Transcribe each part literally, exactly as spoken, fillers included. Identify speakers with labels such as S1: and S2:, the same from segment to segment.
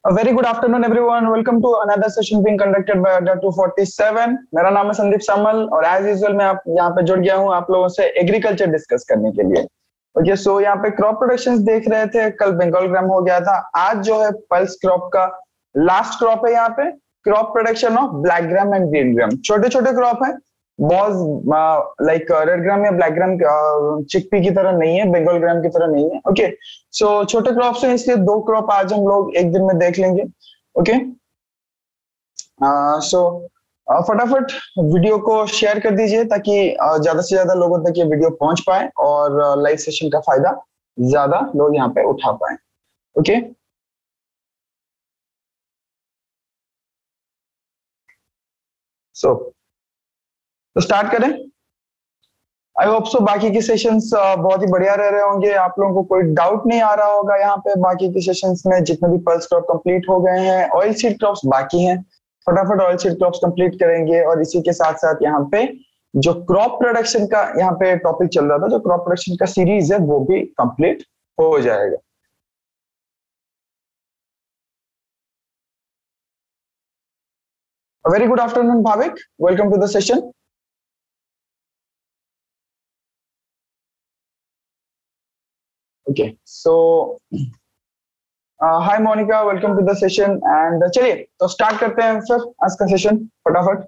S1: A very good afternoon, everyone. Welcome to another session being conducted by Adda two forty-seven. मेरा नाम है संदीप सामल और as usual मैं आप यहाँ पे जुड़ गया हूँ आप लोगों से एग्रीकल्चर डिस्कस करने के लिए। ओके, सो यहाँ पे क्रॉप प्रोडक्शंस देख रहे थे, कल बंगाल ग्राम हो गया था, आज जो है पल्स क्रॉप का लास्ट क्रॉप है यहाँ पे, crop production of black gram and green gram. छोटे छोटे क्रॉप है, बहुत लाइक रेड ग्राम या ब्लैक ग्राम चिकपी की तरह नहीं है, बंगाल ग्राम की तरह नहीं है। ओके, सो छोटे क्रॉप्स हैं इसलिए दो क्रॉप आज हम लोग एक दिन में देख लेंगे। ओके, सो फटाफट वीडियो को शेयर कर दीजिए ताकि uh, ज्यादा से ज्यादा लोगों तक ये वीडियो पहुंच पाए और लाइव uh, सेशन का फायदा ज्यादा लोग यहाँ पे उठा पाए। ओके, सो तो स्टार्ट करें। आई होप सो बाकी के सेशंस बहुत ही बढ़िया रह रहे होंगे, आप लोगों को कोई डाउट नहीं आ रहा होगा यहाँ पे। बाकी के सेशंस में जितने भी पल्स क्रॉप कंप्लीट हो गए हैं, ऑयल सीड क्रॉप्स बाकी हैं, फटाफट ऑयल सीड क्रॉप्स कंप्लीट करेंगे। और इसी के साथ साथ यहाँ पे जो क्रॉप प्रोडक्शन का यहाँ पे टॉपिक चल रहा था, जो क्रॉप प्रोडक्शन का सीरीज है वो भी कंप्लीट हो जाएगा। Very good afternoon Bhavik, welcome to the session. Okay, so hi Monika, welcome to the session. And चलिए तो स्टार्ट करते हैं फिर आज का सेशन फटाफट।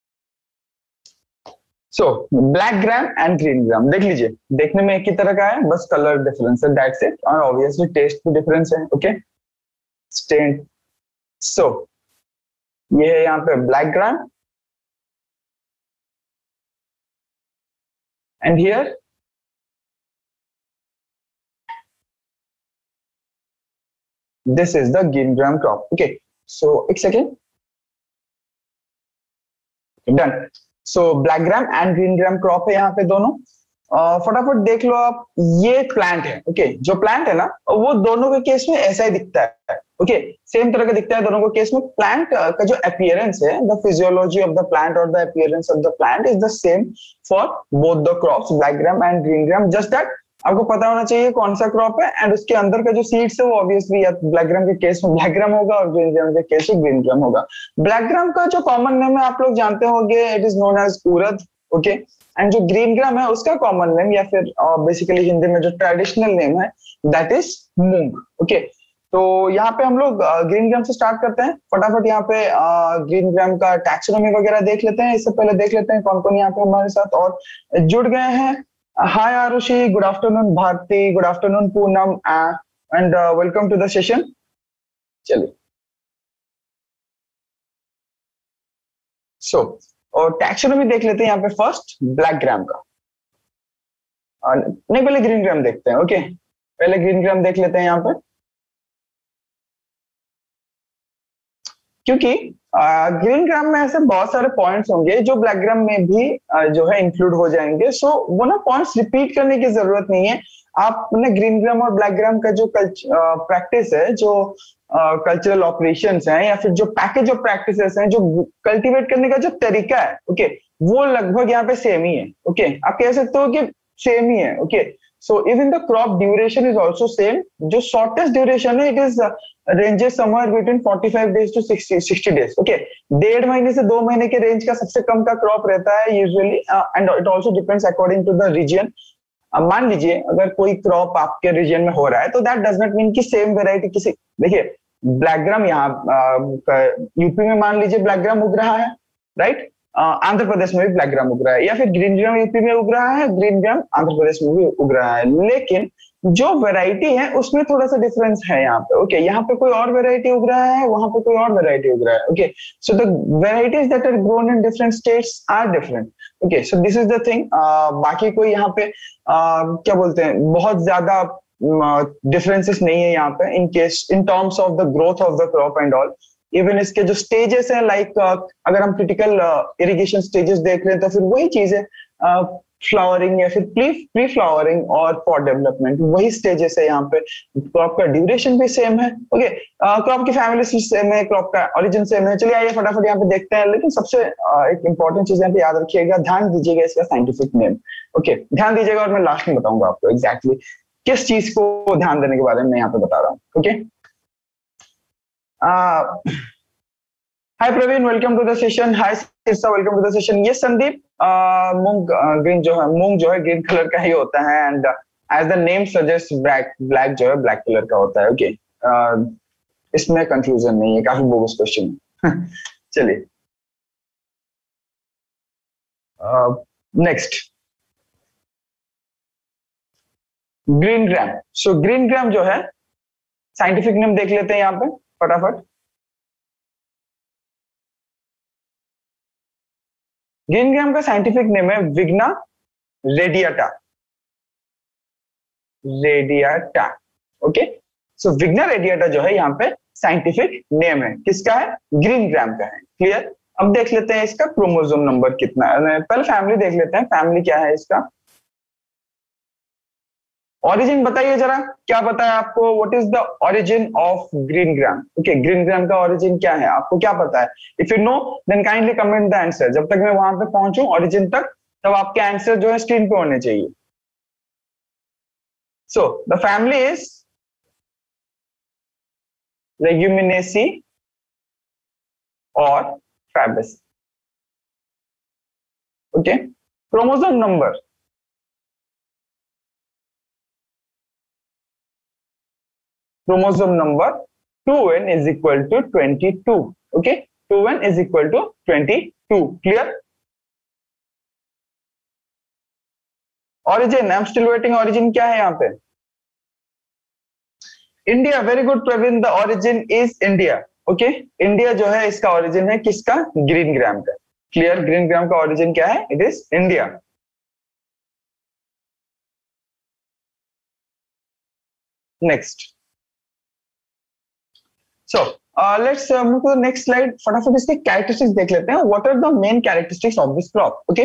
S1: So black gram and green gram देख लीजिए, देखने में एक ही तरह का है, बस कलर डिफरेंस है, दैट्स इट। और ऑब्वियसली टेस्ट भी डिफरेंस है। ओके, स्टेन। सो ये है यहाँ पे black gram and here this is the green gram crop. Okay, so एक second, done. So black gram and green gram crop है यहाँ पे दोनों। uh, फटाफट देख लो आप, ये प्लांट है। ओके okay, जो प्लांट है ना वो दोनों के केस में ऐसा ही दिखता है। ओके okay, सेम तरह का दिखता है दोनों के केस में। प्लांट का जो अपीयरेंस है, the physiology of the plant और the appearance of the plant is the same for both the crops, black gram and green gram. Just that आपको पता होना चाहिए कौन सा क्रॉप है एंड उसके अंदर का जो सीड्स है वो ऑब्वियसली या ब्लैक ग्राम के केस में ब्लैक ग्राम होगा और ग्रीन ग्राम के केस में ग्रीन ग्राम होगा। ब्लैक ग्राम का जो कॉमन नेम है आप लोग जानते होंगे, it is known as urad. Okay, and जो ग्रीन ग्राम है उसका कॉमन नेम या फिर बेसिकली uh, हिंदी में जो ट्रेडिशनल नेम है दैट इज मूंग। ओके, तो यहाँ पे हम लोग ग्रीन ग्राम से स्टार्ट करते हैं। फटाफट यहाँ पे ग्रीन ग्राम का टैक्सोनॉमी वगैरह देख लेते हैं। इससे पहले देख लेते हैं कौन कौन यहाँ पे हमारे साथ और जुड़ गए हैं। Hi Arushi, good afternoon Bharti, good afternoon Poonam, uh, and uh, welcome to the session. चलिए, so और टैक्सोनॉमी देख लेते हैं यहाँ पे। फर्स्ट ब्लैक ग्राम का, uh, नहीं पहले ग्रीन ग्राम देखते हैं। Okay okay? पहले ग्रीन ग्राम देख लेते हैं यहाँ पे, क्योंकि ग्रीन uh, ग्राम में ऐसे बहुत सारे पॉइंट्स होंगे जो ब्लैक ग्राम में भी uh, जो है इंक्लूड हो जाएंगे। सो so, वो ना पॉइंट्स रिपीट करने की जरूरत नहीं है। आपने ग्रीन ग्राम और ब्लैक ग्राम का जो प्रैक्टिस uh, है, जो कल्चरल uh, ऑपरेशंस हैं या फिर जो पैकेज ऑफ प्रैक्टिसेस हैं, जो कल्टीवेट करने का जो तरीका है, ओके okay, वो लगभग यहाँ पे सेम ही है। Okay okay? आप कह सकते हो कि सेम ही है। Okay, so even the crop duration is also same. जो शॉर्टेस्ट ड्यूरेशन है it is ranges somewhere between पैंतालीस डेज टू साठ डेज। ओके, डेढ़ महीने से दो महीने के रेंज का सबसे कम का क्रॉप रहता है usually, and it also depends according to the region. मान लीजिए अगर कोई क्रॉप आपके रीजन में हो रहा है तो दैट डज नॉट मीन कि सेम वेराइटी किसी, देखिए ब्लैक ग्राम यहाँ यूपी में मान लीजिए ब्लैक ग्राम उग रहा है, राइट, आंध्र प्रदेश में भी ब्लैक ग्राम उग रहा है, या फिर ग्रीन ग्राम यूपी में उग रहा है, ग्रीन ग्राम आंध्र प्रदेश में भी उग रहा है, लेकिन जो वैरायटी है उसमें थोड़ा सा डिफरेंस है यहाँ पे। ओके, यहाँ पे कोई और वैरायटी उग रहा है, वहां पे कोई और वैरायटी उग रहा है। Okay, so the varieties that are grown in different states are different. Okay, so this is the thing. बाकी कोई यहाँ पे uh, क्या बोलते हैं, बहुत ज्यादा डिफरेंसेस uh, नहीं है यहाँ पे in case in terms of the growth of the crop and all. Even इसके जो स्टेजेस है, लाइक like, uh, अगर हम क्रिटिकल इरिगेशन स्टेजेस देख रहे हैं तो फिर वही चीज है, फ्लावरिंग या फिर प्री प्री फ्लावरिंग और फॉर डेवलपमेंट, वही स्टेजेस है यहाँ पे। क्रॉप का ड्यूरेशन भी सेम है। ओके, क्रॉप की फैमिली सेम है, क्रॉप का ओरिजिन सेम है। चलिए आइए फटाफट यहाँ पे देखते हैं। लेकिन सबसे uh, एक इंपॉर्टेंट चीज यहाँ पे याद रखिएगा, ध्यान दीजिएगा इसका साइंटिफिक नेम। ओके, ध्यान दीजिएगा और मैं लास्ट में बताऊंगा आपको एग्जैक्टली किस चीज को ध्यान देने के बारे में मैं यहाँ पे बता रहा हूँ। Okay, hi Praveen, welcome to the session. Hi Sirsa, welcome to the session. ये संदीप, मूंग ग्रीन जो है, मूंग जो है ग्रीन कलर का ही होता है, and as the name suggest black black जो है ब्लैक कलर का होता है। Okay, okay? इसमें कंफ्यूजन नहीं है, काफी बोगस क्वेश्चन है। चलिए next, green gram. So green gram जो है साइंटिफिक नेम देख लेते हैं यहाँ पे फटाफट। ग्रीन ग्राम का साइंटिफिक नेम है Vigna radiata. Radiata, okay. So Vigna radiata जो है यहाँ पे साइंटिफिक नेम है, किसका है? ग्रीन ग्राम का है। क्लियर? अब देख लेते हैं इसका क्रोमोसोम नंबर कितना है। पहले फैमिली देख लेते हैं, फैमिली क्या है इसका। ओरिजिन बताइए जरा, क्या बताया आपको? What is the origin of green gram? Okay, green gram का ओरिजिन क्या है, आपको क्या पता है? If you know then kindly comment the answer. जब तक मैं वहां पे पहुंचूं ओरिजिन तक, तब आपके आंसर जो है स्क्रीन पे होने चाहिए। So the family is leguminosae और fabaceae. Okay, chromosome number chromosome number two n is equal to twenty-two. Okay, two n is equal to twenty-two. Clear? Origin, I'm still waiting. Origin क्या है यहाँ पे? India. Very good Praveen, the origin is India. Okay, India जो है इसका origin है किसका? Green gram का। Clear? Green gram का origin क्या है? It is India. Next. So uh, let's uh, move to the next slide. फटाफट इसके characteristics देख लेते हैं. What are the main characteristics of this crop? Okay.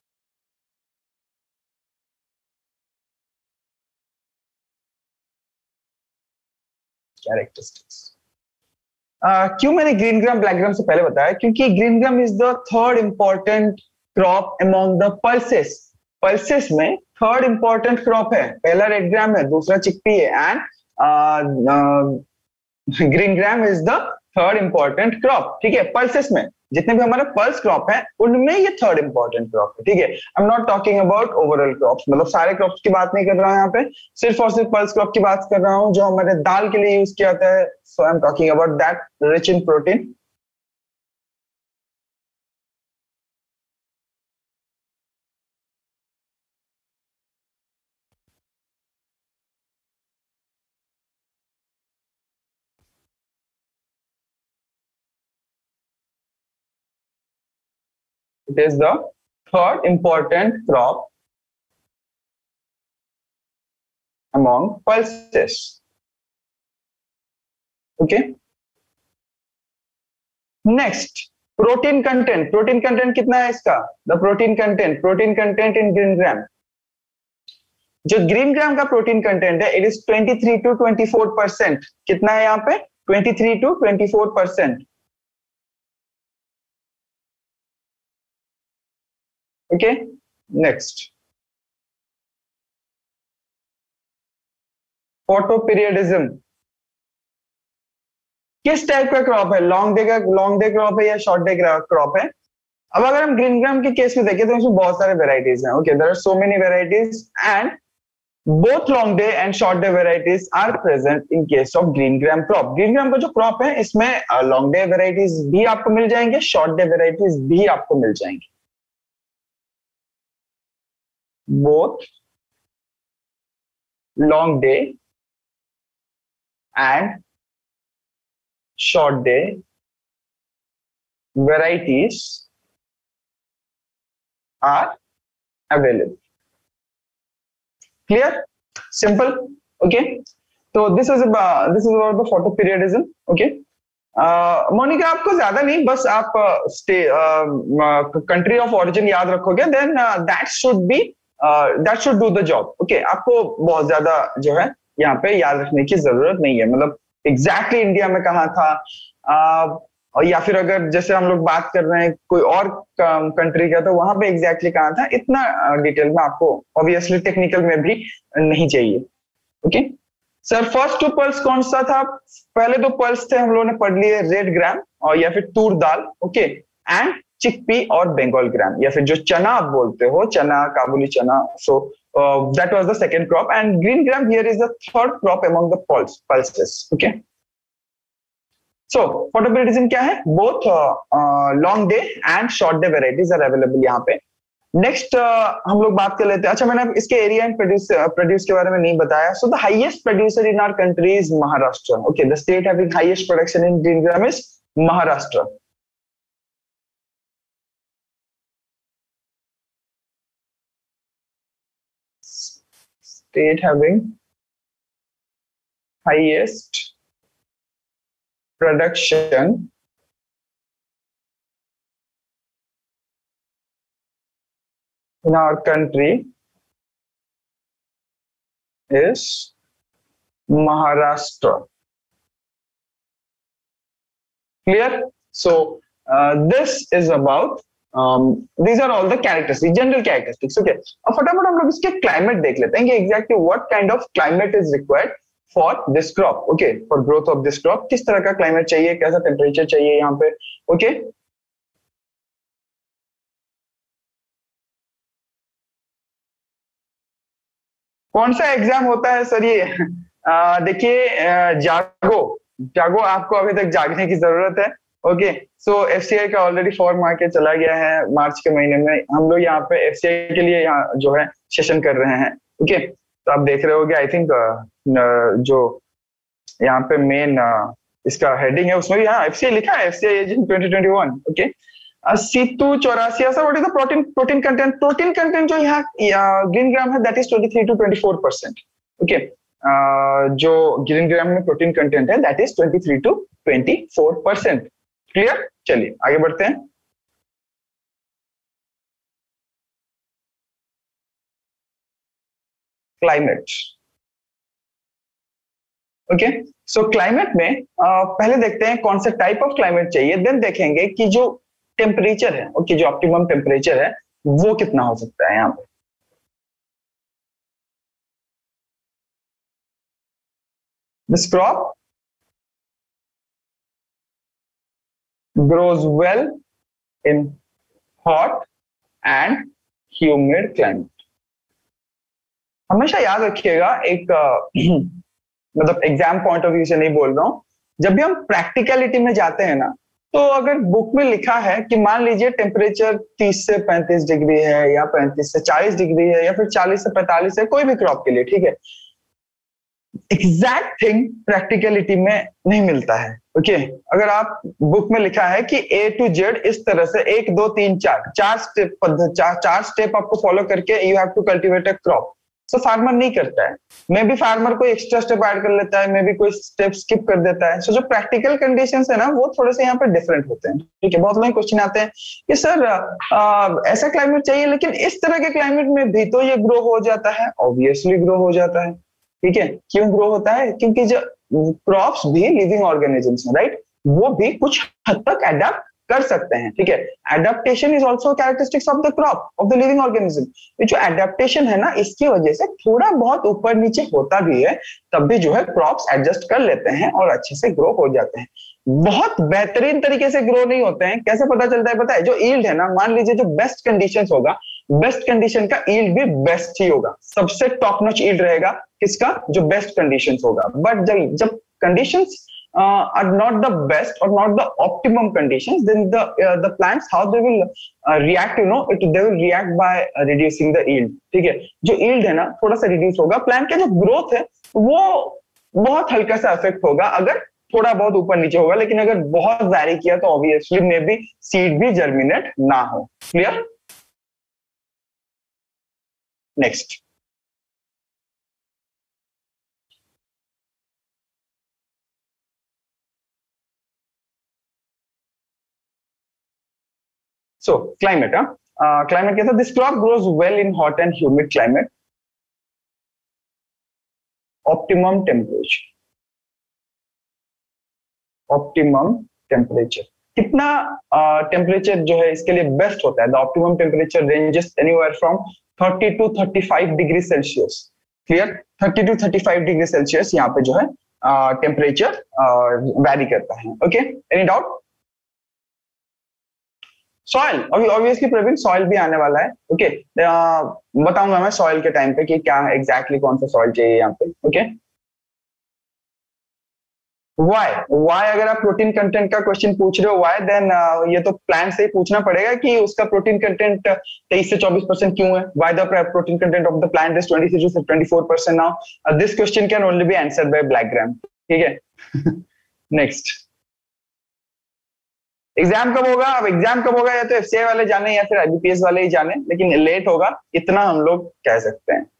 S1: Characteristics. Uh, क्यों मैंने ग्रीन ग्राम ब्लैक ग्राम से पहले बताया? क्योंकि green gram is the third important crop among the pulses. Pulses में थर्ड इंपॉर्टेंट क्रॉप है। पहला रेड ग्राम है, दूसरा चिकपी है, and green gram is the third important crop. ठीक है, पल्सेस में जितने भी हमारे पल्स क्रॉप है उनमें ये थर्ड इंपॉर्टेंट क्रॉप है। ठीक है, I am not talking about overall crops, मतलब सारे क्रॉप्स की बात नहीं कर रहा हूं यहाँ पे, सिर्फ और सिर्फ पल्स क्रॉप की बात कर रहा हूँ जो हमारे दाल के लिए यूज किया जाता है। So I am talking about that rich in protein. It is the third important crop among pulses. Okay. Next, protein content. Protein content कितना है इसका? The protein content. Protein content in green gram. जो green gram का protein content है, it is twenty-three to twenty-four percent. कितना है यहाँ पे? twenty-three to twenty-four percent. Okay, next, photoperiodism. किस टाइप का क्रॉप है? लॉन्ग डे का लॉन्ग डे क्रॉप है या शॉर्ट डे क्रॉप है? अब अगर हम ग्रीन ग्राम के केस में देखें तो इसमें बहुत सारे वेराइटीज हैं। Okay, there are so many varieties and both long day and short day varieties are present in case of green gram crop. green gram का जो क्रॉप है इसमें long day varieties भी आपको मिल जाएंगे, short day varieties भी आपको मिल जाएंगे। both long day and short day varieties are available. Clear? Simple? Okay. So this is about this is about the photoperiodism. Okay. Monika, uh, आपको ज्यादा नहीं, बस आप स्टे कंट्री ऑफ ओरिजिन याद रखोगे, then that should be that should do the job. Okay, आपको बहुत ज्यादा जो है यहाँ पे याद रखने की जरूरत नहीं है, मतलब एग्जैक्टली exactly इंडिया में कहाँ था, uh, और या फिर अगर जैसे हम लोग बात कर रहे हैं कोई और कंट्री का, तो वहां पे एग्जैक्टली exactly कहाँ था, इतना डिटेल में आपको ऑब्वियसली टेक्निकल में भी नहीं चाहिए। Okay, sir first two pulse कौन सा था? पहले दो पल्स थे हम लोगों ने पढ़ लिए, रेड ग्राम और या फिर तूर दाल, ओके, एंड चिकपी और बंगाल ग्राम, या फिर जो चना आप बोलते हो, चना, काबुली चना. So that was the second crop, and green gram here is the third crop among the pulse pulses. Okay, so photoperiodism क्या है? Both long day and short day varieties are available यहाँ पे. नेक्स्ट uh, हम लोग बात कर लेते हैं. अच्छा, मैंने इसके एरिया एंड प्रोड्यूस प्रोड्यूस के बारे में नहीं बताया. So the highest producer in our country is Maharashtra. Okay, the state having highest production in green gram is Maharashtra. State having highest production in our country is Maharashtra. Clear? So uh, this is about um, these are all the characteristics, general characteristics. Okay, अब फटाफट हम लोग इसके climate देख लेते हैं कि exactly what kind of climate is required for this crop. Okay, for growth of this crop किस तरह का क्लाइमेट चाहिए, कैसा टेम्परेचर चाहिए यहाँ पे. Okay okay? कौन सा एग्जाम होता है सर ये? देखिए, जागो जागो आपको अभी तक जागने की जरूरत है. ओके, सो एफसीआई का ऑलरेडी फॉर्म आके चला गया है मार्च के महीने में. हम लोग यहाँ पे एफसीआई के लिए यहाँ जो है सेशन कर रहे हैं. ओके, तो आप देख रहे होगे, आई थिंक जो यहाँ पे मेन इसका हेडिंग है उसमें भी हाँ एफसीआई लिखा है, FCI agent twenty twenty one. Okay, सीतू चौरासी ऐसा. What is the protein protein content? Protein content जो यहाँ ग्रीन ग्राम है that is twenty three to twenty four percent. Okay, जो ग्रीन ग्राम में प्रोटीन कंटेंट है that is twenty three to twenty four percent. Clear? चलिए आगे बढ़ते हैं. क्लाइमेट. ओके, सो क्लाइमेट में uh, पहले देखते हैं कौन सा टाइप ऑफ क्लाइमेट चाहिए, देन देखेंगे कि जो टेम्परेचर है, ओके, जो ऑप्टिमम टेम्परेचर है वो कितना हो सकता है यहाँ पे. This crop grows well in hot and humid climate. हमेशा याद रखिएगा, एक मतलब एग्जाम पॉइंट ऑफ व्यू से नहीं बोल रहा हूं, जब भी हम प्रैक्टिकलिटी में जाते हैं ना, तो अगर बुक में लिखा है कि मान लीजिए टेम्परेचर तीस से पैंतीस डिग्री है या पैंतीस से चालीस डिग्री है या फिर चालीस से पैंतालीस है कोई भी क्रॉप के लिए, ठीक है, एग्जैक्ट थिंग प्रैक्टिकलिटी में नहीं मिलता है. Okay okay? अगर आप बुक में लिखा है कि ए टू जेड इस तरह से एक दो तीन चार चार स्टेप चार, चार स्टेप आपको फॉलो करके you have to cultivate a crop, so farmer नहीं करता है. मे बी फार्मर कोई एक्स्ट्रा स्टेप ऐड कर लेता है, मे बी कोई स्टेप स्किप कर देता है. सो so, जो प्रैक्टिकल कंडीशंस है ना वो थोड़े से यहाँ पे डिफरेंट होते हैं. ठीक है, बहुत लोग क्वेश्चन आते हैं कि सर आ, ऐसा क्लाइमेट चाहिए लेकिन इस तरह के क्लाइमेट में भी तो ये ग्रो हो जाता है. ऑब्वियसली ग्रो हो जाता है. ठीक है, क्यों ग्रो होता है? क्योंकि जो क्रॉप्स भी लिविंग ऑर्गेनिजम्स हैं, राइट, वो भी कुछ हद तक अडेप्ट कर सकते हैं. ठीक है, adaptation is also characteristics of the crop, of the living organism. ये जो एडेप्टेशन है ना, इसकी वजह से थोड़ा बहुत ऊपर नीचे होता भी है, तब भी जो है क्रॉप्स एडजस्ट कर लेते हैं और अच्छे से ग्रो हो जाते हैं. बहुत बेहतरीन तरीके से ग्रो नहीं होते हैं. कैसे पता चलता है पता है? जो ईल्ड है ना, मान लीजिए जो बेस्ट कंडीशंस होगा, बेस्ट कंडीशन का ईल्ड भी बेस्ट ही होगा. सबसे टॉप नॉच ईल्ड रहेगा किसका? जो बेस्ट कंडीशंस होगा. बट जब जब conditions uh, are not the best or not the optimum conditions, then the uh, the plants how they will uh, react, you know, it, they will react by uh, reducing the yield. ठीक है, जो yield है ना थोड़ा सा reduce होगा, plant का जो growth है वो बहुत हल्का सा अफेक्ट होगा अगर थोड़ा बहुत ऊपर नीचे होगा. लेकिन अगर बहुत वैरी किया तो ऑब्वियसली मे बी सीड भी जर्मिनेट ना हो. Clear? Next, so climate. Huh? Uh, climate कैसा? This crop grows well in hot and humid climate. Optimum temperature. Optimum temperature. कितना टेम्परेचर uh, जो है इसके लिए बेस्ट होता है? The optimum temperature ranges anywhere from thirty to thirty-five degree Celsius. Clear? Thirty to thirty five degree Celsius यहाँ पे जो है टेम्परेचर वैरी करता है। Okay, any doubt? सॉइल, अभी ऑब्वियसली प्रवीण सॉइल भी आने वाला है। ओके okay, बताऊंगा मैं सॉइल के टाइम पे कि क्या एग्जैक्टली exactly कौन सा सॉइल चाहिए यहाँ पे। ओके, वाई वाई अगर आप प्रोटीन कंटेंट का क्वेश्चन पूछ रहे हो वाई, देन uh, ये तो प्लांट से ही पूछना पड़ेगा कि उसका प्रोटीन कंटेंट तेईस से चौबीस परसेंट क्यों है। Why the protein content of the plant is twenty three to twenty four percent now. This question can only be answered by black gram. ठीक है, नेक्स्ट एग्जाम कब होगा? अब एग्जाम कब होगा या तो एफसीआई वाले जाने या फिर आईबीपीएस वाले ही जाने, लेकिन लेट होगा इतना हम लोग कह सकते हैं।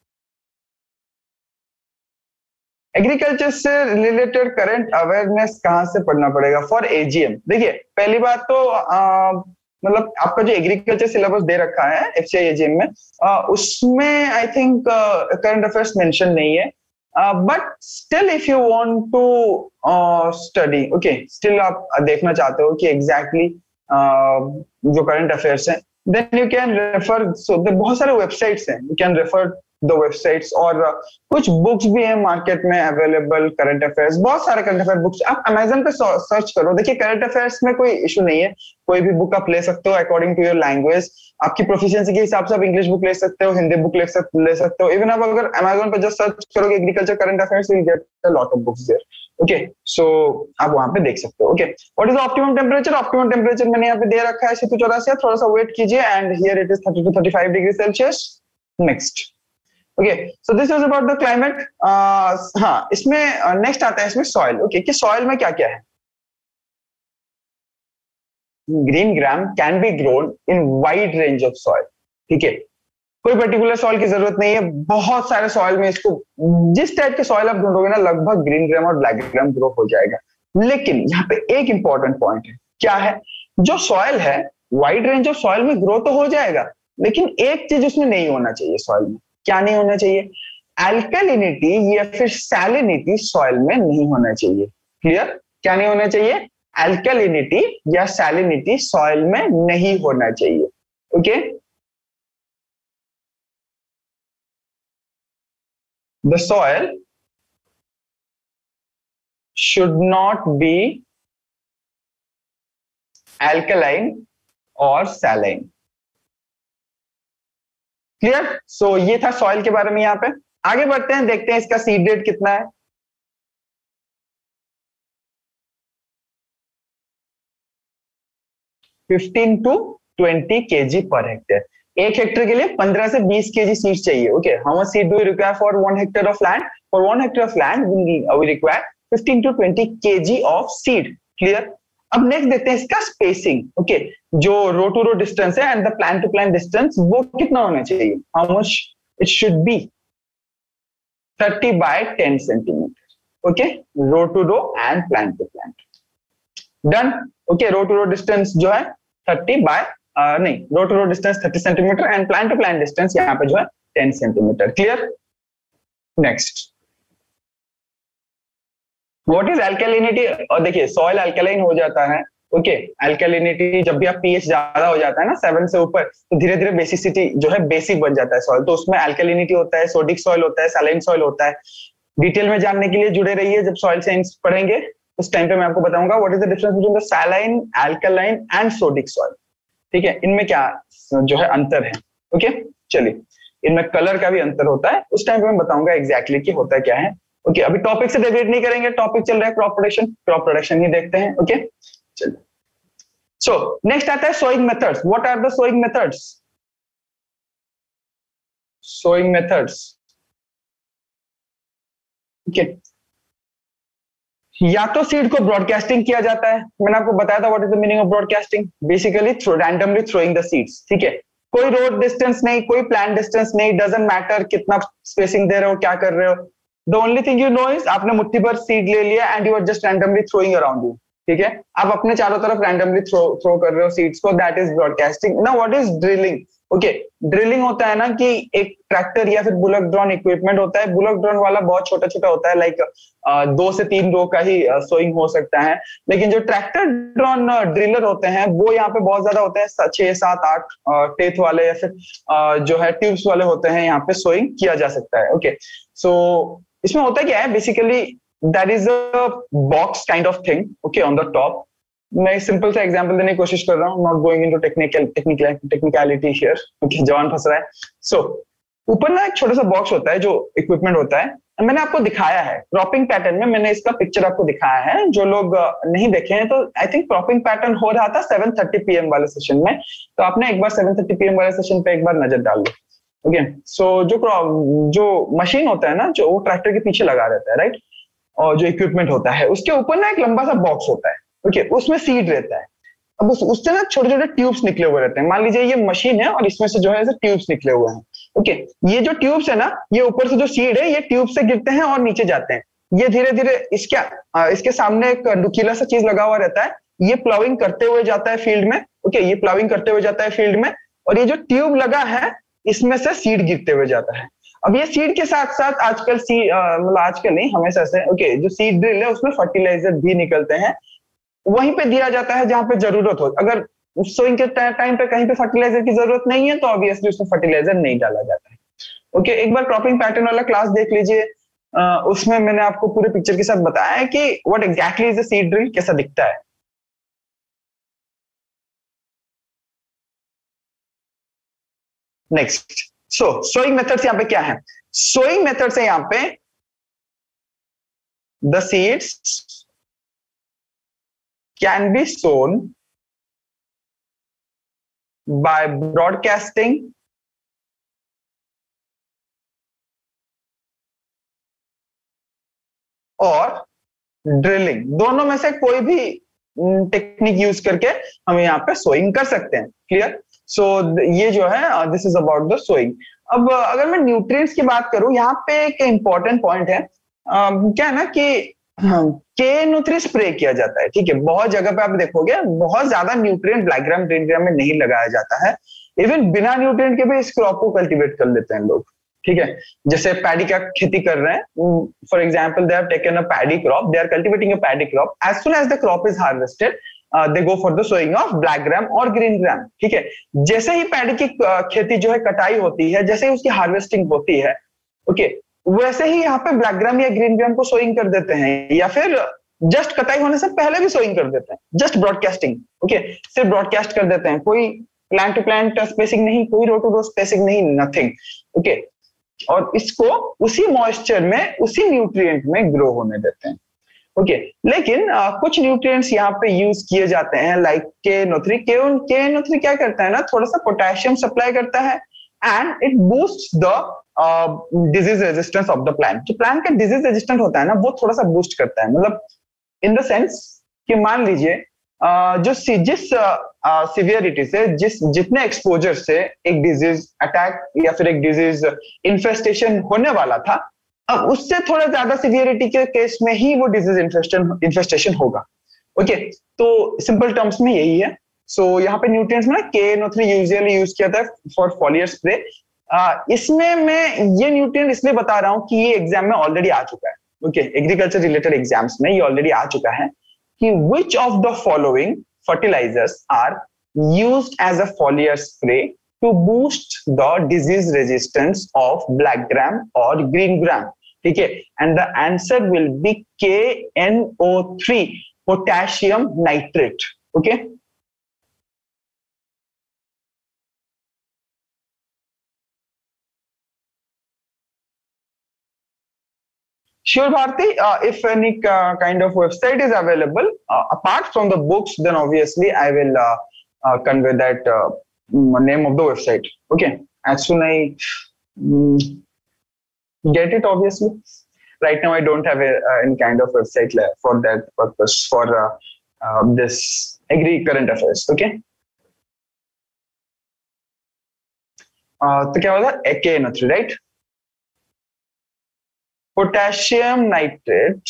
S1: एग्रीकल्चर से रिलेटेड करंट अवेयरनेस कहां से पढ़ना पड़ेगा फॉर एजीएम? देखिए पहली बात तो आ, मतलब आपका जो एग्रीकल्चर सिलेबस दे रखा है एफसीआई एजीएम में, आ, उसमें I think current affairs mention नहीं है, but still if you want to study, okay, still आप देखना चाहते हो कि एग्जैक्टली exactly, uh, जो करंट अफेयर्स हैं, then you can refer, so बहुत सारे वेबसाइट्स हैं, you can refer the websites, और uh, कुछ बुक्स भी हैं मार्केट में अवेलेबल करंट अफेयर्स, बहुत सारे करंट अफेयर बुक्स आप अमेजन पे सर्च करो। देखिए करंट अफेयर्स में कोई इशू नहीं है, कोई भी बुक आप ले सकते हो अकॉर्डिंग टू योर लैंग्वेज, आपकी प्रोफिशिएंसी के हिसाब से आप इंग्लिश बुक ले सकते हो, हिंदी बुक ले सकते ले सकते हो। इवन आप अगर अमेजन पे जस्ट सर्च करोगे agriculture current affairs, you will get a lot of books there. Okay, so आप वहां पे देख सकते हो। Okay, what is optimum temperature? Optimum temperature मैंने यहाँ पे दे रखा है छियासी चौरासी, थोड़ा सा वेट कीजिए, and here it is thirty to thirty five degree Celsius. Next, okay, so this is about the climate. हाँ, इसमें नेक्स्ट uh, आता है इसमें सॉइल। ओके, कि सॉइल में क्या क्या है? Green gram can be grown in wide range of soil. ठीक है, कोई पर्टिकुलर सॉइल की जरूरत नहीं है, बहुत सारे सॉइल में इसको, जिस टाइप के सॉइल आप ढूंढोगे ना, लगभग ग्रीन ग्राम और ब्लैक ग्राम ग्रो हो जाएगा। लेकिन यहाँ पे एक इंपॉर्टेंट पॉइंट है, क्या है? जो सॉइल है वाइड रेंज ऑफ सॉइल में ग्रो तो हो जाएगा, लेकिन एक चीज उसमें नहीं होना चाहिए सॉइल में। क्या नहीं होना चाहिए? एल्कलिनिटी या फिर सैलिनिटी सॉइल में नहीं होना चाहिए। क्लियर? क्या नहीं होना चाहिए? एल्कलिनिटी या सैलिनिटी सॉइल में नहीं होना चाहिए। Okay, the soil should not be alkaline or saline। Clear? So ये था सॉइल के बारे में। यहाँ पे आगे बढ़ते हैं, देखते हैं इसका सीड रेट कितना है। Fifteen to twenty KG per hectare. एक हेक्टेयर के लिए पंद्रह से बीस केजी सीड चाहिए। Okay, how much seed do you require for one hectare of land? For one hectare of land we require fifteen to twenty KG of seed. Clear? अब next देखते हैं इसका स्पेसिंग। ओके, जो row to row distance है and the plant to plant distance, वो कितना होना चाहिए? How much it should be? Thirty by ten centimetre. Okay, row to row and plant to plant. Done. Okay, row to row distance जो है thirty by Uh, नहीं, row to row distance thirty centimetre and plant to plant distance यहाँ पे जो है ten centimetre. Clear? Next, what is alkalinity? और देखिए soil alkaline हो जाता है। ओके, अल्कलिनिटी जब भी आप पीएच ज्यादा हो जाता है ना सेवन से ऊपर, तो धीरे धीरे बेसिसिटी जो है बेसिक बन जाता है सॉइल, तो उसमें अल्कलिनिटी होता है, सोडिक सॉइल होता है, सैलाइन सॉइल होता है। डिटेल में जानने के लिए जुड़े रहिए, जब सॉइल साइंस पढ़ेंगे उस टाइम पे मैं आपको बताऊंगा what is the difference between the saline, alkaline and sodic soil. ठीक है, इनमें क्या जो है अंतर है। ओके, चलिए, इनमें कलर का भी अंतर होता है, उस टाइम पे मैं बताऊंगा एग्जैक्टली कि होता क्या है। ओके, अभी टॉपिक से डेविएट नहीं करेंगे, टॉपिक चल रहा है क्रॉप प्रोडक्शन, क्रॉप प्रोडक्शन ही देखते हैं। ओके, चलिए, सो नेक्स्ट आता है sowing methods. What are the sowing methods? Sowing methods, okay, या तो सीड को ब्रॉडकास्टिंग किया जाता है, मैंने आपको बताया था what is the meaning of broadcasting, basically through randomly throwing the seeds. ठीक है, कोई रोड डिस्टेंस नहीं, कोई प्लांट डिस्टेंस नहीं, डजंट मैटर कितना स्पेसिंग दे रहे हो, क्या कर रहे हो, the only thing you know is आपने मुट्ठी भर सीड ले लिया and you are just randomly throwing around you. ठीक है, आप अपने चारों तरफ रैंडमली थ्रो थ्रो कर रहे हो सीड्स को, that is broadcasting. Now what is drilling? Okay, drilling होता है ना कि एक ट्रैक्टर या फिर बुलक ड्रॉन इक्विपमेंट होता है, बुलक ड्रॉन वाला बहुत छोटा छोटा होता है, लाइक दो से तीन रो का ही सोइंग हो सकता है, लेकिन जो ट्रैक्टर ड्रॉन ड्रिलर होते हैं वो यहाँ पे बहुत ज्यादा होते हैं, छह सात आठ टेथ वाले या फिर जो है ट्यूब्स वाले होते हैं, यहाँ पे सोइंग किया जा सकता है। ओके, सो इसमें होता क्या है, basically that is a box kind of thing, okay, on the top. मैं सिंपल सा एग्जांपल देने की कोशिश कर रहा हूँ, not going into technical technical technicality here, okay, जवान फंस रहा है। सो ऊपर ना एक छोटा सा बॉक्स होता है जो इक्विपमेंट होता है, मैंने आपको दिखाया है क्रॉपिंग पैटर्न में, मैंने इसका पिक्चर आपको दिखाया है, जो लोग नहीं देखे हैं तो आई थिंक क्रॉपिंग पैटर्न हो रहा था सेवन थर्टी पीएम वाले सेशन में, तो आपने एक बार सेवन थर्टी पीएम वाले सेशन पे एक बार नजर डाल लो। ओके, सो जो जो मशीन होता है ना, जो वो ट्रैक्टर के पीछे लगा रहता है, राइट, और जो इक्विपमेंट होता है उसके ऊपर ना एक लंबा सा बॉक्स होता है, ओके okay, उसमें सीड रहता है। अब उस उससे ना छोटे छोटे ट्यूब्स निकले हुए रहते हैं, मान लीजिए ये मशीन है और इसमें से जो है ट्यूब्स निकले हुए हैं, ओके okay, ये जो ट्यूब्स है ना, ये ऊपर से जो सीड है ये ट्यूब से गिरते हैं और नीचे जाते हैं, ये धीरे धीरे इसके आ, इसके सामने एक नुकीला सा चीज लगा हुआ रहता है, ये प्लाविंग करते हुए जाता है फील्ड में, ओके okay, ये प्लाविंग करते हुए जाता है फील्ड में, और ये जो ट्यूब लगा है इसमें से सीड गिरते हुए जाता है। अब ये सीड के साथ साथ आजकल सी मतलब आजकल नहीं हमेशा से, ओके, जो सीड ड्रिल है उसमें फर्टिलाइजर भी निकलते हैं, वहीं पे दिया जाता है जहां पे जरूरत हो। अगर सोइंग के टाइम पे कहीं पे फर्टिलाइजर की जरूरत नहीं है तो ऑब्वियसली उसमें फर्टिलाइजर नहीं डाला जाता है। ओके, एक बार क्रॉपिंग पैटर्न वाला क्लास देख लीजिए, उसमें मैंने आपको पूरे पिक्चर के साथ बताया है कि what exactly is a seed drill, कैसा दिखता है। नेक्स्ट, सो सोइंग मेथड्स यहाँ पे क्या है, सोइंग मेथड्स है यहाँ पे the seeds can be sown by broadcasting और ड्रिलिंग, दोनों में से कोई भी टेक्निक यूज करके हम यहाँ पे सोइंग कर सकते हैं। क्लियर? सो so, ये जो है this is about the sowing. अब अगर मैं न्यूट्रिएंट्स की बात करूं, यहाँ पे एक इंपॉर्टेंट पॉइंट है, uh, क्या है ना कि के एन ओ थ्री स्प्रे किया जाता है, ठीक है, बहुत जगह पे आप देखोगे बहुत ज्यादा nutrient black gram green gram में नहीं लगाया जाता है, इवन बिना न्यूट्रिएंट के भी इस क्रॉप को कल्टीवेट कर लेते हैं लोग, ठीक है। जैसे पैडी का खेती कर रहे हैं, for example they have taken a paddy crop, they are cultivating a paddy crop, as soon as the crop is harvested they go for the sowing of black gram और ग्रीन ग्राम, ठीक है। जैसे ही paddy की खेती जो है कटाई होती है, जैसे ही उसकी हार्वेस्टिंग होती है, ओके, वैसे ही यहाँ पे ब्लैक ग्राम या ग्रीन ग्राम को सोइंग कर देते हैं, या फिर जस्ट कटाई होने से पहले भी सोइंग कर देते हैं, जस्ट ब्रॉडकास्टिंग, ओके, सिर्फ ब्रॉडकास्ट कर देते हैं, कोई प्लांट टू प्लांट स्पेसिंग नहीं, कोई रो टू रो स्पेसिंग नहीं, नथिंग, ओके, और इसको उसी मॉइस्चर में उसी न्यूट्रिएंट में ग्रो होने देते हैं, ओके। लेकिन आ, कुछ न्यूट्रिएंट्स यहाँ पे यूज किए जाते हैं, like K N O three. K N O three क्या करता है ना, थोड़ा सा पोटेशियम सप्लाई करता है and it boost the disease resistance of the plant. जो प्लांट का डिजीज रेजिस्टेंट होता है ना, वो थोड़ा सा बूस्ट करता है, मतलब इन द सेंस कि मान लीजिए जो जिस सिवियरिटी से, जिस जितने एक्सपोजर से एक डिजीज अटैक या फिर एक डिजीज इन्फेस्टेशन होने वाला था, अब उससे थोड़ा ज्यादा सिवियरिटी के केस में ही वो डिजीज इन्फेस्टेशन इन्फेस्टेशन होगा, ओके। तो सिंपल टर्म्स में यही है। सो so, यहाँ पे न्यूट्रिएंट्स में K N O three usually use किया था फॉर फॉलियर स्प्रे। इसमें मैं ये न्यूट्रिएंट इसलिए बता रहा हूँ कि ये एग्जाम में ऑलरेडी आ चुका है, ओके, एग्रीकल्चर रिलेटेड एग्जाम्स में ये ऑलरेडी आ चुका है कि which of the following fertilizers are used as a foliar spray to boost the disease resistance of black gram or green gram, ठीक है, and the answer will be K N O three, potassium nitrate, okay। Sure, Bharti. Uh, if any uh, kind of website is available uh, apart from the books, then obviously I will uh, uh, convey that uh, name of the website. Okay. As soon I um, get it, obviously. Right now, I don't have a, uh, any kind of website for that purpose for uh, uh, this agri current affairs. Okay. Uh, तो क्या होता है K N O three, right? Potassium nitrate,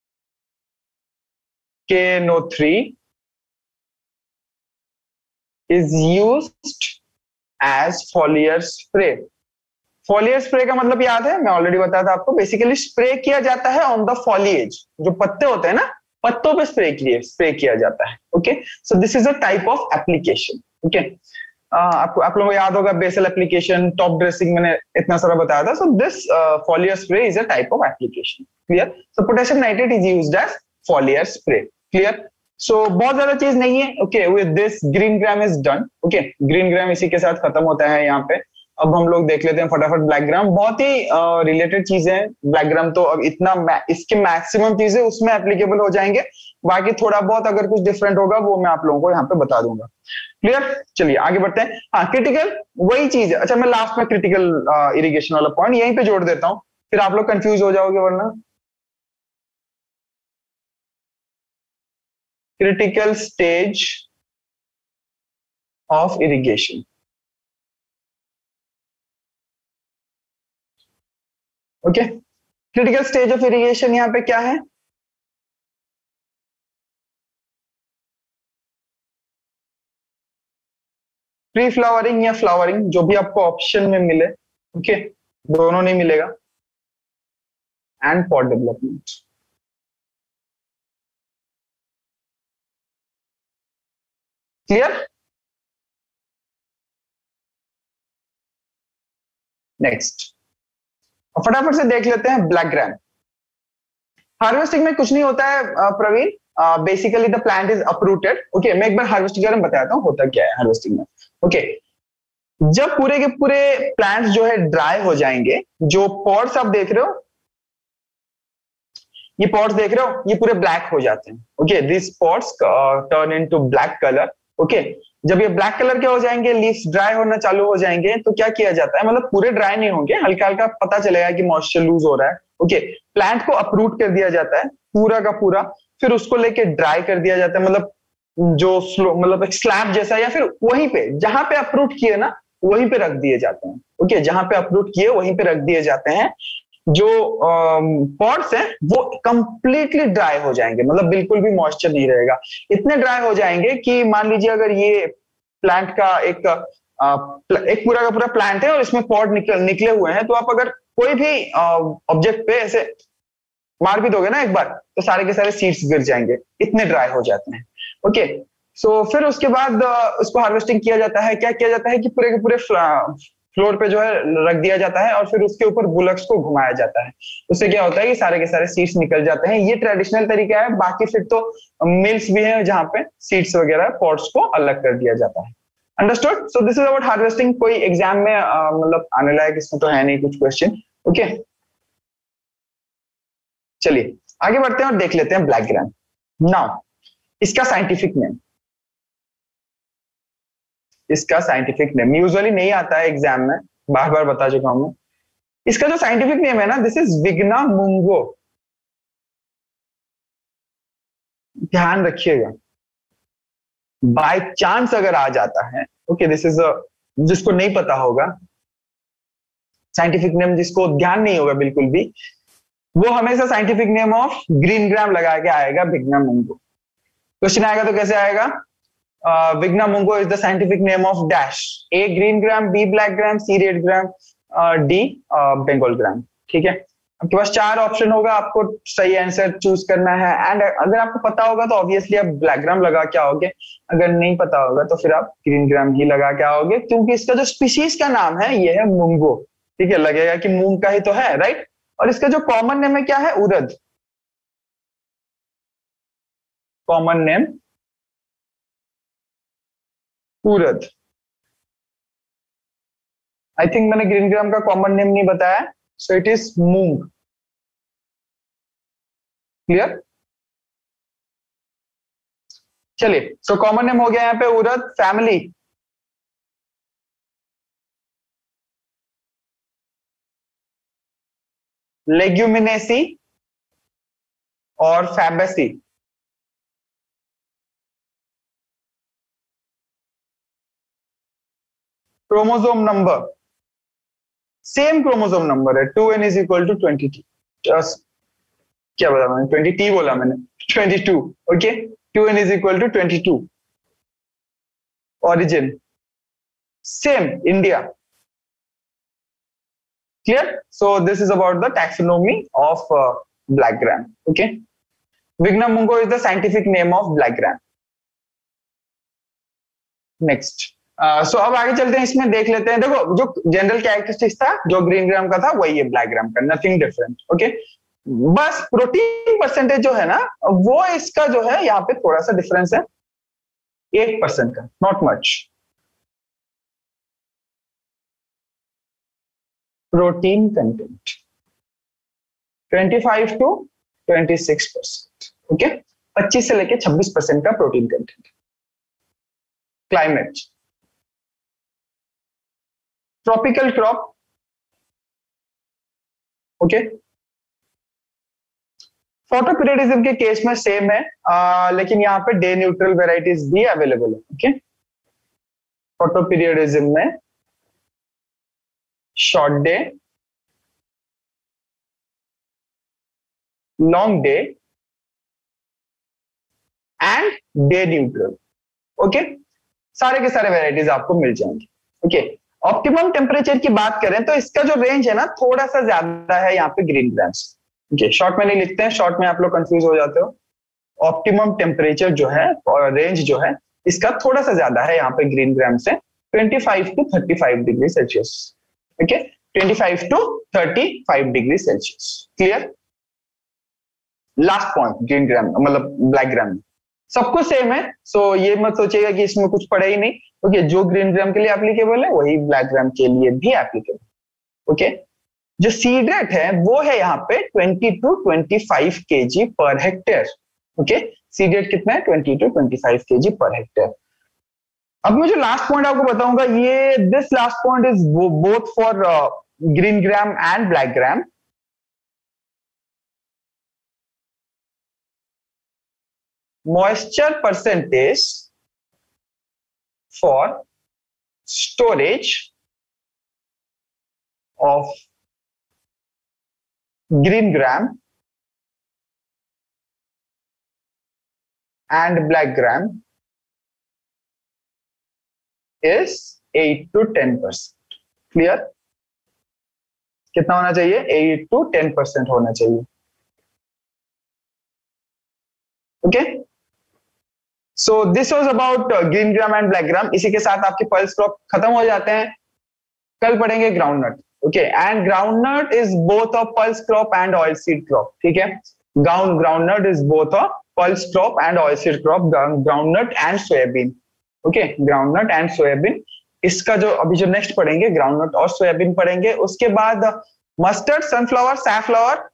S1: K N O three is used as foliar spray. Foliar spray का मतलब याद है, मैं already बताया था आपको, बेसिकली स्प्रे किया जाता है ऑन द फॉलिएज, जो पत्ते होते हैं ना, पत्तों पे स्प्रे किए स्प्रे किया जाता है। Okay, so this is a type of application. Okay, आपको आप लोगों को याद होगा बेसल एप्लीकेशन, टॉप ड्रेसिंग, मैंने इतना सारा बताया था। So this foliar spray is a type of application. Clear? So potassium nitrate is used as foliar spray. Clear? So बहुत ज्यादा चीज नहीं है। Okay, with this green gram is done. Okay, green gram इसी के साथ खत्म होता है यहाँ पे। अब हम लोग देख लेते हैं फटाफट ब्लैक ग्राम। बहुत ही रिलेटेड चीजें हैं ब्लैक ग्राम, तो अब इतना इसके मैक्सिमम चीजें उसमें एप्लीकेबल हो जाएंगे, बाकी थोड़ा बहुत अगर कुछ डिफरेंट होगा वो मैं आप लोगों को यहाँ पे बता दूंगा। क्लियर? चलिए आगे बढ़ते हैं। हाँ, क्रिटिकल वही चीज है। अच्छा, मैं लास्ट में क्रिटिकल इरिगेशन वाला पॉइंट यहीं पे जोड़ देता हूँ, फिर आप लोग कंफ्यूज हो जाओगे वरना। Critical stage of irrigation. Okay, critical stage of irrigation यहाँ पे क्या है? प्री फ्लावरिंग या फ्लावरिंग, जो भी आपको ऑप्शन में मिले। ओके, दोनों नहीं मिलेगा। And pod development. Clear? Next, फटाफट से देख लेते हैं ब्लैक ग्राम। हार्वेस्टिंग में कुछ नहीं होता है Praveen, basically the plant is uprooted. Okay, मैं एक बार हार्वेस्टिंग के बारे में बताता हूँ होता क्या है हार्वेस्टिंग में। Okay okay. जब पूरे के पूरे प्लांट्स जो है ड्राई हो जाएंगे, जो पॉट्स आप देख रहे हो, ये पॉट्स देख रहे हो, ये पूरे ब्लैक हो जाते हैं। Okay, this pods turn into black colour. Okay, जब ये ब्लैक कलर के हो जाएंगे, लीव्स ड्राई होना चालू हो जाएंगे, तो क्या किया जाता है, मतलब पूरे ड्राई नहीं होंगे, हल्का हल्का पता चलेगा कि मॉइस्चर लूज हो रहा है। ओके, प्लांट को अपरूट कर दिया जाता है पूरा का पूरा, फिर उसको लेके ड्राई कर दिया जाता है, मतलब जो स्लो मतलब एक स्लैब जैसा, या फिर वहीं पे जहां पे अपरूट किए ना वहीं पे रख दिए जाते हैं। ओके, जहां पे अपरूट किए वहीं पे रख दिए जाते हैं। जो पॉट्स हैं वो कंप्लीटली ड्राई हो जाएंगे, मतलब बिल्कुल भी मॉइस्चर नहीं रहेगा। इतने ड्राई हो जाएंगे कि मान लीजिए अगर ये प्लांट का एक आ, एक पूरा का पूरा प्लांट है और इसमें पॉट निकल निकले हुए हैं, तो आप अगर कोई भी ऑब्जेक्ट पे ऐसे मार भी दोगे ना एक बार, तो सारे के सारे सीड्स गिर जाएंगे, इतने ड्राई हो जाते हैं। ओके, सो फिर उसके बाद उसको हार्वेस्टिंग किया जाता है। क्या किया जाता है कि पूरे के पूरे फ्लोर पे जो है रख दिया जाता है और फिर उसके ऊपर बुलक्स को घुमाया जाता है। उससे क्या होता है कि सारे के सारे सीड्स निकल जाते हैं। ये ट्रेडिशनल तरीका है, बाकी फिर तो मिल्स भी हैं जहां पे सीड्स वगैरह पॉट्स को अलग कर दिया जाता है। Understood? So this is about harvesting. कोई एग्जाम में मतलब आने लायक इसमें तो है नहीं कुछ क्वेश्चन। ओके, चलिए आगे बढ़ते हैं और देख लेते हैं ब्लैक ग्राम। नाउ इसका साइंटिफिक नेम, इसका साइंटिफिक नेम यूजुअली नहीं आता है एग्जाम में, बार बार बता चुका हूं मैं। इसका जो साइंटिफिक नेम है ना, दिस इज विग्ना मुंगो। ध्यान रखिएगा, बाय चांस अगर आ जाता है, ओके, दिस इज जिसको नहीं पता होगा साइंटिफिक नेम, जिसको ध्यान नहीं होगा बिल्कुल भी, वो हमेशा scientific name of green gram लगा के आएगा, विग्ना मुंगो। क्वेश्चन आएगा तो कैसे आएगा? Vigna mungo is the scientific name of dash, A green gram, B black gram, C red gram, D Bengal gram. ठीक है, आपके पास चार ऑप्शन होगा, आपको सही आंसर चूज करना है। एंड अगर आपको पता होगा तो ऑब्वियसली आप ब्लैक ग्राम लगा के आओगे, अगर नहीं पता होगा तो फिर आप ग्रीन ग्राम ही लगा के आओगे, क्योंकि इसका जो स्पीशीज का नाम है ये है मुंगो। ठीक है, लगेगा कि मूंग का ही तो है, राइट? और इसका जो कॉमन नेम है क्या है? Urad. Common name urad. I think मैंने ग्रीन ग्राम का कॉमन नेम नहीं बताया, so it is moong. Clear? चलिए, सो कॉमन नेम हो गया यहाँ पे उड़द। फैमिली लेग्यूमिनेसी और Fabaceae. Chromosome number same chromosome number है, two N is equal to twenty two. क्या बोला मैंने? ट्वेंटी टी बोला मैंने, twenty two. Okay, two N is equal to twenty two. origin? Same, India. Clear? So this is about the taxonomy of uh, black gram. Okay. Vigna mungo is the scientific name of black gram. Next. Uh, so अब आगे चलते हैं, इसमें देख लेते हैं. देखो जो जनरल कैरेक्टरिस्टिक्स था जो ग्रीन ग्राम का था वही है ब्लैक ग्राम का, नथिंग डिफरेंट. ओके. बस प्रोटीन परसेंटेज जो है ना वो इसका जो है यहाँ पे थोड़ा सा डिफरेंस है, एट परसेंट का, not much. Protein content twenty five to twenty six percent. Okay. पच्चीस से लेके छब्बीस परसेंट का protein content. Climate, tropical crop. Okay. Photoperiodism के केस में सेम है, आ, लेकिन यहाँ पे डे न्यूट्रल वेराइटीज भी अवेलेबल है. ओके. फोटो पीरियडिज्म में short day, long day and day neutral. Okay. सारे के सारे वेराइटीज आपको मिल जाएंगे. ओके. ऑप्टिमम टेम्परेचर की बात करें तो इसका जो रेंज है ना थोड़ा सा ज्यादा है यहाँ पे ग्रीन ग्राम्स. ओके. शॉर्ट में नहीं लिखते हैं, शॉर्ट में आप लोग कंफ्यूज हो जाते हो. ऑप्टिमम टेम्परेचर जो है और रेंज जो है इसका थोड़ा सा ज्यादा है यहाँ पे ग्रीन ग्राम से, twenty five to thirty five degree Celsius. Okay. Twenty five to thirty five degree Celsius. Clear? Last point green gram मतलब ब्लैक ग्राम सब कुछ सेम है. सो so, ये मत सोचिएगा कि इसमें कुछ पड़ा ही नहीं. ओके okay, जो ग्रीन ग्राम के लिए एप्लीकेबल है वही ब्लैक ग्राम के लिए भी एप्लीकेबल. ओके. जो सीड रेट है वो है यहाँ पे twenty to twenty five KG per hectare. Okay. Seed rate कितना है? Twenty to twenty five KG per hectare. अब मैं जो लास्ट पॉइंट आपको बताऊंगा ये this last point is both for green gram and black gram. Moisture percentage for storage of green gram and black gram is eight to ten percent. Clear? कितना होना चाहिए? eight to ten percent होना चाहिए. Okay? So this was about green gram and black gram. इसी के साथ आपके pulse crop खत्म हो जाते हैं. कल पढ़ेंगे groundnut. Okay. And groundnut is both a pulse crop and oil seed crop. ठीक है. Ground groundnut is both a pulse crop and oil seed crop. Groundnut and soybean. Okay. Groundnut and soybean. इसका जो अभी जो next पढ़ेंगे groundnut और soybean पढ़ेंगे. उसके बाद मस्टर्ड, सनफ्लावर, सैफलावर,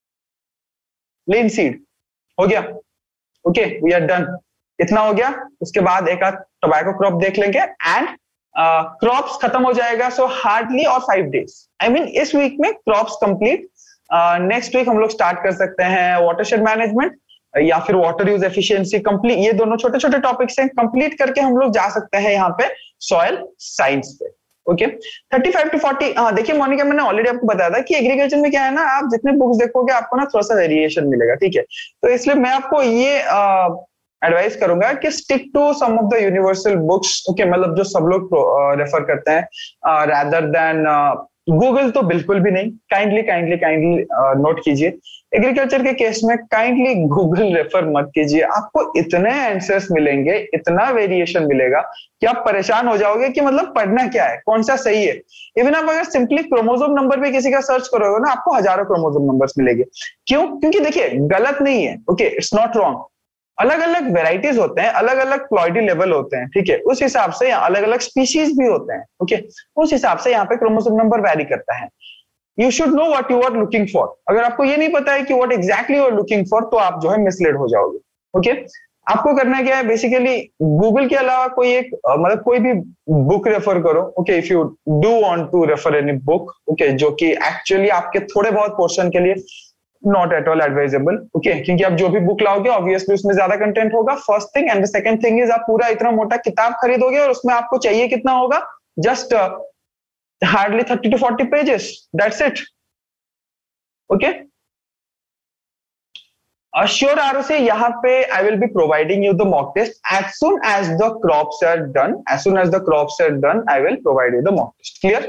S1: लिनसीड. हो गया. ओके. We are done. इतना हो गया. उसके बाद एक आध टोबैको क्रॉप देख लेंगे एंड क्रॉप्स खत्म हो जाएगा. सो हार्डली और फाइव डेज आई मीन इस वीक में क्रॉप्स कंप्लीट. नेक्स्ट वीक हम लोग स्टार्ट कर सकते हैं वाटरशेड मैनेजमेंट या फिर वाटर यूज एफिशिएंसी कंप्लीट. ये दोनों छोटे छोटे टॉपिक्स हैं, कंप्लीट करके हम लोग जा सकते हैं यहाँ पे सॉइल साइंस पे. Okay. Thirty five to forty. हाँ देखिए मोनिका, मैंने ऑलरेडी आपको बताया था कि एग्रीकल्चर में क्या है ना, आप जितने बुक्स देखोगे आपको ना थोड़ा सा वेरिएशन मिलेगा. ठीक है. तो इसलिए मैं आपको ये एडवाइस करूंगा कि stick to some of the universal books. Okay. मतलब जो सब लोग रेफर करते हैं रादर देन गूगल तो बिल्कुल भी नहीं. काइंडली काइंडली काइंडली नोट कीजिए, एग्रीकल्चर के केस में काइंडली गूगल रेफर मत कीजिए. आपको इतने आंसर्स मिलेंगे, इतना वेरिएशन मिलेगा कि आप परेशान हो जाओगे कि मतलब पढ़ना क्या है, कौन सा सही है. इवन आप अगर सिंपली क्रोमोसोम नंबर भी किसी का सर्च करोगे ना आपको हजारों क्रोमोसोम नंबर्स मिलेंगे. क्यों? क्योंकि देखिए गलत नहीं है. ओके. It's not wrong. अलग अलग वेराइटीज होते हैं, अलग अलग प्लॉइडी लेवल होते हैं. ठीक है. उस हिसाब से अलग अलग स्पीशीज भी होते हैं. ओके. उस हिसाब से यहाँ पे क्रोमोसोम नंबर वैरी करता है. You should know what you are looking for. अगर आपको ये नहीं पता है कि what exactly you are looking for तो आप जो है मिसलेड हो जाओगे. ओके. आपको करना क्या है बेसिकली, गूगल के अलावा कोई एक मतलब कोई भी बुक रेफर करो. Okay. If you do want to refer any book, okay, जो कि एक्चुअली आपके थोड़े बहुत पोर्शन के लिए not at all advisable. Okay. क्योंकि आप जो भी बुक लाओगे ऑब्वियसली उसमें ज्यादा कंटेंट होगा. First thing. And the second thing is आप पूरा इतना मोटा किताब खरीदोगे और उसमें आपको चाहिए कितना होगा? Just hardly thirty to forty pages. That's it. Okay. Sure, Arusi, यहाँ पे I will be providing you the mock test as soon as the crops are done. As soon as the crops are done, I will provide you the mock test. Clear?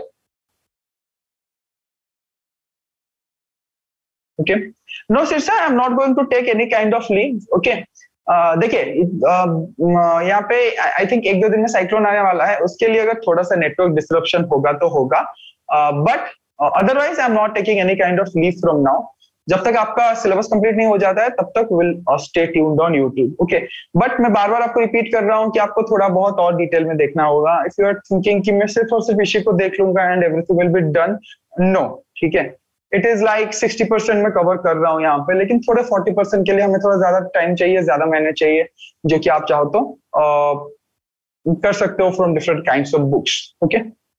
S1: Okay. No, Sirsa, I'm not going to take any kind of leave. Okay. Uh, देखिए uh, यहाँ पे I think एक दो दिन में cyclone आने वाला है, उसके लिए अगर थोड़ा सा नेटवर्क डिसरप्शन होगा तो होगा, but otherwise I am not taking any kind of leave from now. जब तक आपका सिलेबस कंप्लीट नहीं हो जाता है तब तक will stay tuned on YouTube. Okay, but मैं बार बार आपको रिपीट कर रहा हूँ कि आपको थोड़ा बहुत और डिटेल में देखना होगा. इफ यू आर थिंकिंग कि मैं सिर्फ और सिर्फ इसी को देख लूंगा and everything will be done, no. ठीक है, it is like sixty percent में कवर कर रहा हूँ यहाँ पे, लेकिन थोड़े फोर्टी परसेंट के लिए हमें थोड़ा ज्यादा टाइम चाहिए, ज्यादा महीने चाहिए, जो कि आप चाहो तो uh, कर सकते हो from different kinds of books. Okay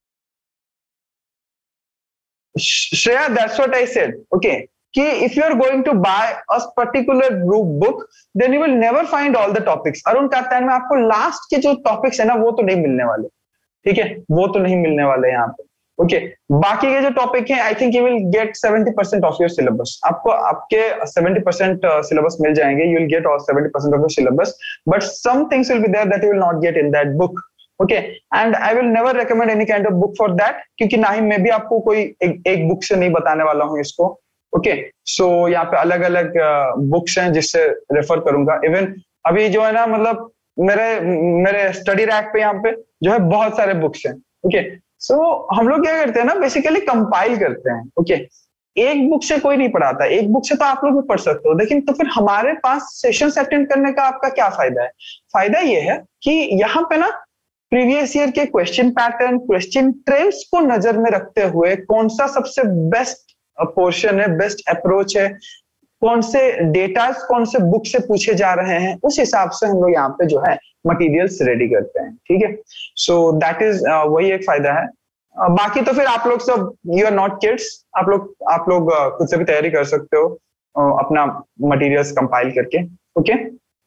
S1: Shreya, that's what I said. Okay, कि if you are going to buy a particular group book, then you will never find all the topics. Arun कहता है मैं आपको लास्ट के जो टॉपिक्स है ना वो तो नहीं मिलने वाले. ठीक है, वो तो नहीं मिलने वाले यहाँ पे. Okay okay. बाकी के जो टॉपिक हैं I think you will get seventy percent of your syllabus. आपको आपके सेवेंटी परसेंट सिलेबस मिल जाएंगे. You will get all seventy percent of your syllabus, but some things will be there that you will not get in that book. Okay, and I will never recommend any kind of book for that, क्योंकि ना ही मैं भी आपको कोई एक, एक book से नहीं बताने वाला हूँ इसको. ओके okay, सो so, यहाँ पे अलग अलग बुक्स हैं जिससे रेफर करूंगा. इवन अभी जो है ना, मतलब मेरे मेरे स्टडी रैक पे यहाँ पे जो है बहुत सारे बुक्स हैं. ओके okay, सो so, हम लोग क्या करते हैं ना, बेसिकली कंपाइल करते हैं. ओके okay, एक बुक से कोई नहीं पढ़ाता. एक बुक से तो आप लोग भी पढ़ सकते हो, लेकिन तो फिर हमारे पास सेशंस अटेंड करने का आपका क्या फायदा है? फायदा ये है कि यहाँ पे ना प्रीवियस ईयर के क्वेश्चन पैटर्न, क्वेश्चन ट्रेंड्स को नजर में रखते हुए कौन सा सबसे बेस्ट पोर्शन है, बेस्ट अप्रोच है, कौन से डेटास कौन से बुक से पूछे जा रहे हैं, उस हिसाब से हम लोग यहाँ पे जो है मटेरियल्स रेडी करते हैं. ठीक है, सो दैट इज वही एक फायदा है. uh, बाकी तो फिर आप लोग सब, यू आर नॉट किड्स, आप लोग आप लोग uh, खुद से भी तैयारी कर सकते हो uh, अपना मटेरियल्स कंपाइल करके. Okay,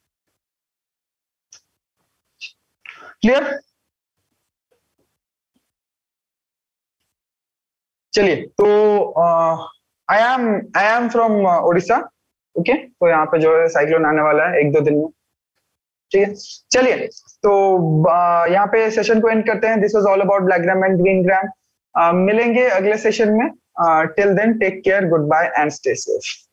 S1: clear? चलिए, तो I am I am from Orissa. Okay, तो यहाँ पे जो है साइक्लोन आने वाला है एक दो दिन में. ठीक है, चलिए, तो uh, यहाँ पे सेशन को एंड करते हैं. This was all about black gram and green gram. मिलेंगे अगले सेशन में. Till then take care, goodbye and stay safe.